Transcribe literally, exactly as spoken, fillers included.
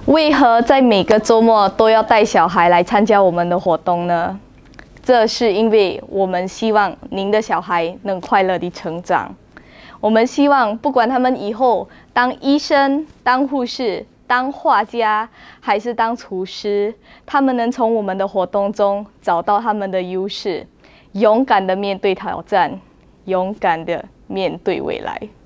为何在每个周末都要带小孩来参加我们的活动呢？这是因为我们希望您的小孩能快乐地成长。我们希望，不管他们以后当医生、当护士、当画家，还是当厨师，他们能从我们的活动中找到他们的优势，勇敢地面对挑战，勇敢地面对未来。